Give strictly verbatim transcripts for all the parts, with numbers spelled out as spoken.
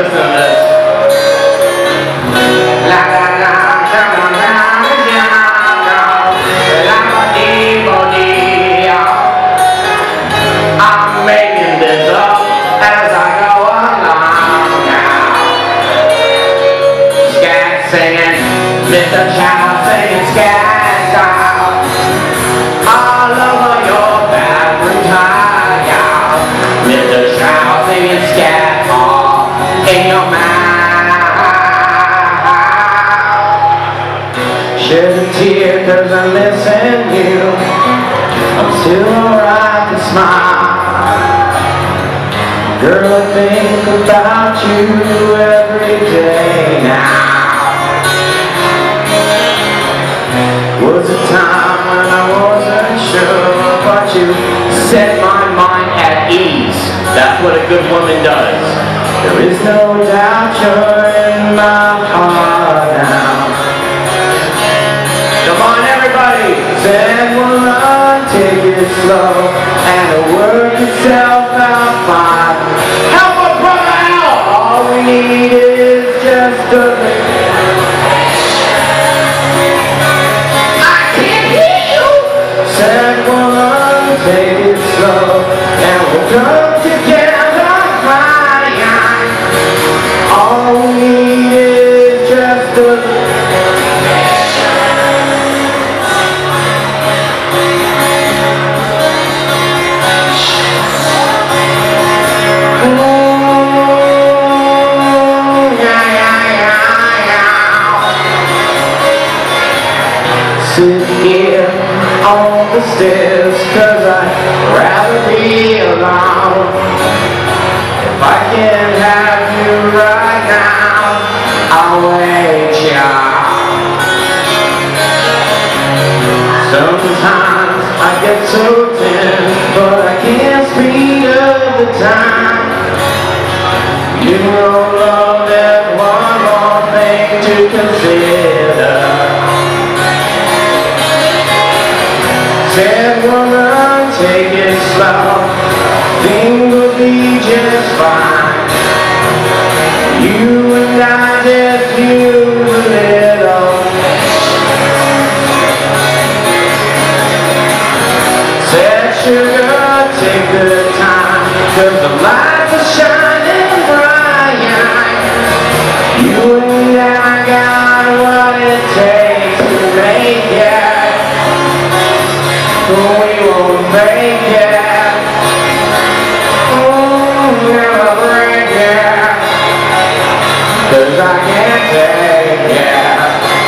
listen to this. La la la la la la la. I'm making this up as I go along now. Scat singing, Mister Child singing scat style. All over your bathroom tile. Mister Child singing scat all in your mouth. Shed a tear cause I'm missing you. I'm still alright to smile. Girl, I think about you every day now. Was a time when I wasn't sure, but you set my mind at ease. That's what a good woman does. There is no doubt you're in my heart now. Come on everybody! Said we'll run, take it slow, and it'll work itself out fine. Help a brother out! All we need is just a I can't hear you! Said we'll run, take it slow, and we'll come together fine. All we need is just a sit here on the stairs cause I'd rather be alone. If I can have you right now, I'll wait ya. Sometimes I get so tense, but I can't speed up the time. You know love, there's one more thing to consider. Said woman, take it slow, things will be just fine. You and I just use a little. Said sugar, take the time, cause the lights are shining bright. You and I got what it takes to make it. We won't break it. Oh, never break it. Cause I can't take it.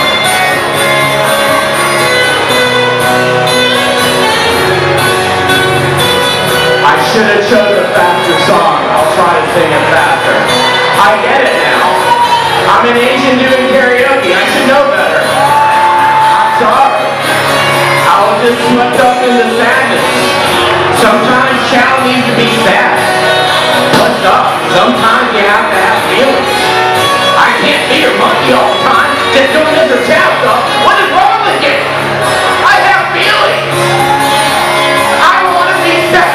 I should have chosen a faster song. I'll try to sing it faster. I get it now. I'm an Asian doing karaoke. I should know better. I'm sorry. I was just swept up in the sadness. Sometimes child needs to be sad. What's up? Sometimes you have to have feelings. I can't be your monkey all the time. Just doing this or child stuff. What is wrong with you? I have feelings. I want to be sad.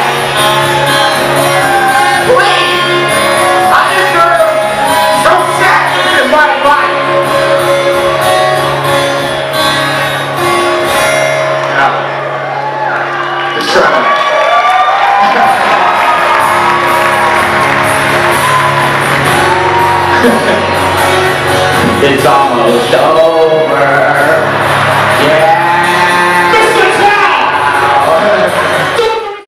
Please. I deserve some sadness in my life. It's almost over.